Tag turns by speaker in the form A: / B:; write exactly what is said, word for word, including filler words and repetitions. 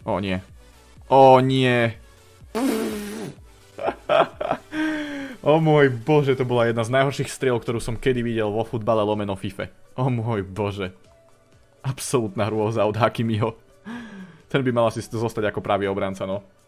A: O nie. O nie. O môj bože, to bola jedna z najhorších striel, ktorú som kedy videl vo futbale lomeno fife. O môj bože. Absolútna hrôza od Hakimiho. Ten by mal asi zostať ako pravý obranca, no.